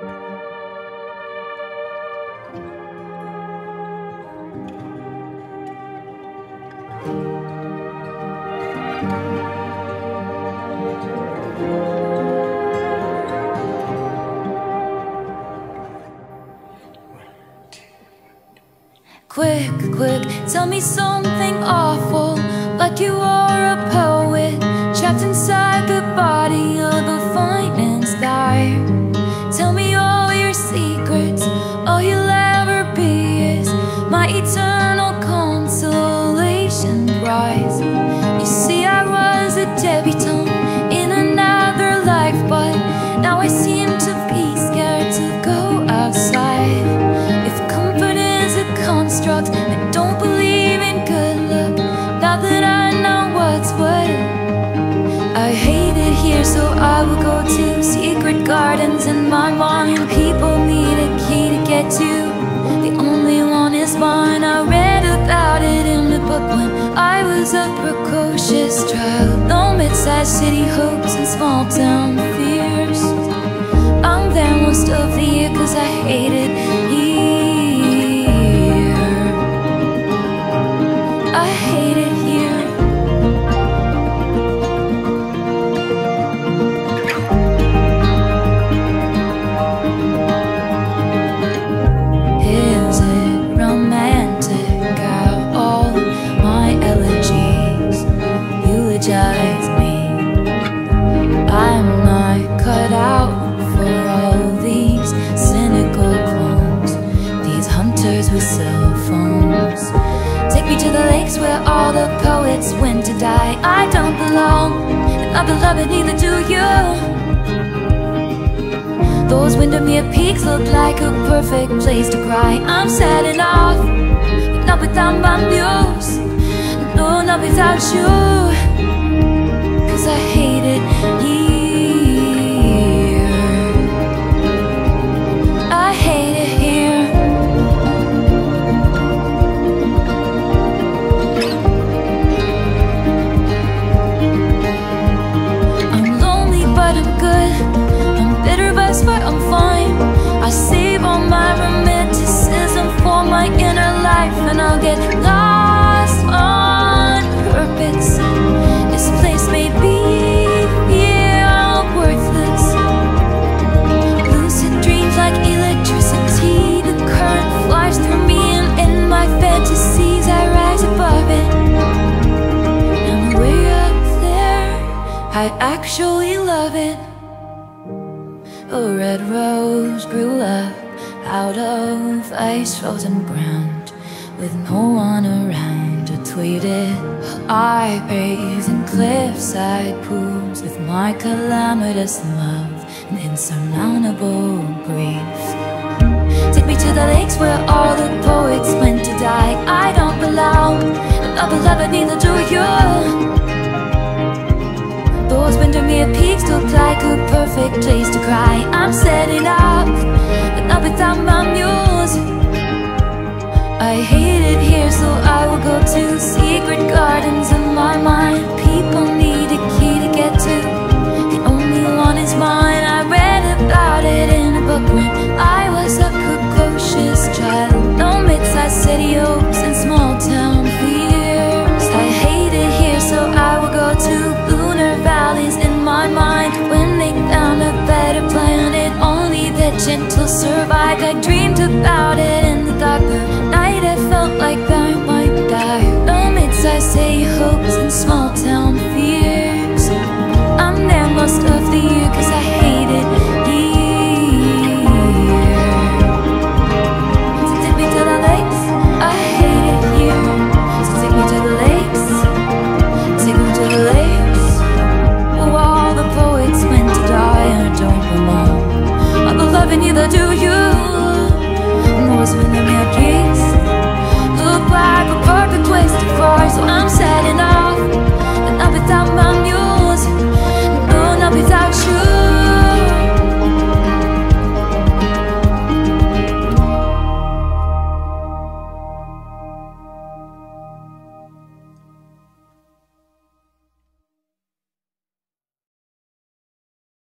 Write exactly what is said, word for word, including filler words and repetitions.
Quick, quick, tell me something awful, like you are a poet trapped inside the body of a finance guy. Tell me all your secrets, all you'll ever be is my eternal consolation prize. You see, I was a debutante in another life, but now I seem to be scared to go outside. If comfort is a construct, I don't believe in good luck. Now that I know what's what, I hate it here, so I will go to secret gardens in my mind. People need a key to get to, the only one is mine. I read about it in the book when I was a precocious child. No mid-sized city hopes and small town fears. I'm there most of the year cause I hate it here. I hate it here. Is it romantic how all my elegies eulogize me? I'm not cut out for all these cynical clones, these hunters with cell phones. Take me to the lakes where all the poets went to die. I don't belong, and my beloved, neither do you. Those Windermere peaks look like a perfect place to cry. I'm sad enough, but not without my muse. No, not without you, cause I hate it here. I hate it here. I'm lonely but I'm good, I'm bitter but smart, I'm fine. I save all my romanticism for my inner life, and I'll get lost on purpose. This place may be, yeah, worthless. Lucid dreams like electricity, the current flies through me, and in my fantasies I rise above it. And way up there, I actually love it. A red rose grew up out of ice frozen ground, with no one around to tweet it. I bathe in cliffside pools with my calamitous love and insurmountable grief. Take me to the lakes where all the poets went to die. I don't belong, and my beloved, neither do you. Those Windermere peaks look like a perfect place to cry. I'm setting up, but not without my muse. I hate it here, so I will go to secret gardens in my mind. People need a key to get to, the only one is mine. I read about it in a book when I was a precocious child. No mid-sized city hopes and small town fears. I hate it here, so I will go to lunar valleys in my mind. When they found a better planet, only the gentle survived. I dreamed about it in the dark, the night I felt like I might die. No mid-sized city hopes and small town fears. I'm there most of the year cause I hate it here. So take me to the lakes, I hate it here. So take me to the lakes, take me to the lakes. Oh, all the poets went to die, I don't belong. My beloved, neither do you.